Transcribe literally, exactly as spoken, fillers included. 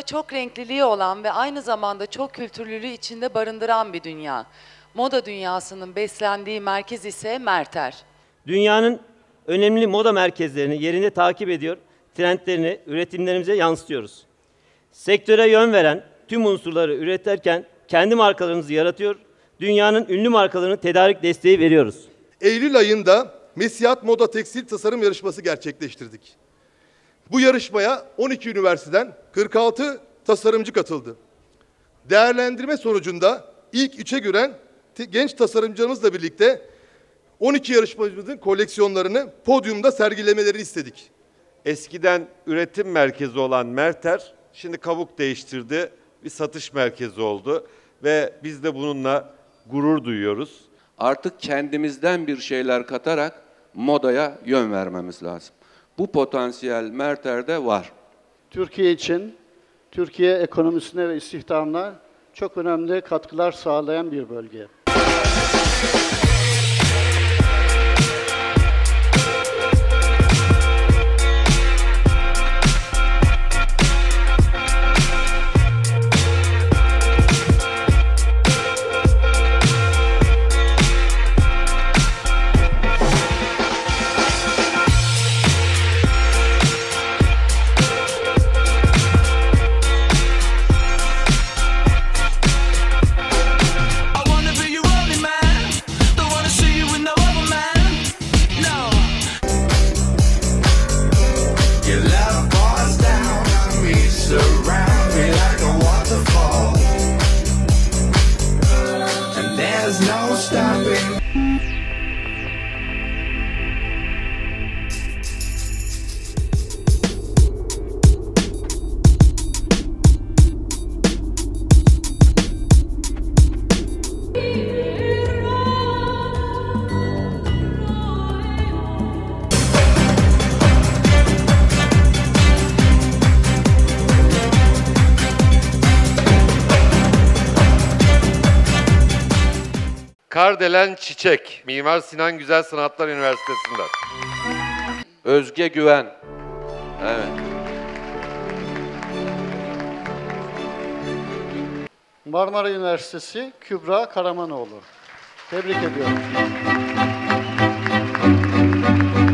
çok renkliliği olan ve aynı zamanda çok kültürlülüğü içinde barındıran bir dünya. Moda dünyasının beslendiği merkez ise Merter. Dünyanın önemli moda merkezlerini yerinde takip ediyor, trendlerini üretimlerimize yansıtıyoruz. Sektöre yön veren tüm unsurları üretirken kendi markalarımızı yaratıyor, dünyanın ünlü markalarına tedarik desteği veriyoruz. Eylül ayında Mesiyat Moda Tekstil Tasarım Yarışması gerçekleştirdik. Bu yarışmaya on iki üniversiteden kırk altı tasarımcı katıldı. Değerlendirme sonucunda ilk üçe giren genç tasarımcılarımızla birlikte on iki yarışmacımızın koleksiyonlarını podyumda sergilemelerini istedik. Eskiden üretim merkezi olan Merter, şimdi kabuk değiştirdi, bir satış merkezi oldu ve biz de bununla gurur duyuyoruz. Artık kendimizden bir şeyler katarak modaya yön vermemiz lazım. Bu potansiyel Merter'de var. Türkiye için, Türkiye ekonomisine ve istihdamına çok önemli katkılar sağlayan bir bölge. Kardelen Çiçek, Mimar Sinan Güzel Sanatlar Üniversitesi'nden. Özge Güven. Evet. Marmara Üniversitesi Kübra Karamanoğlu. Tebrik ediyorum.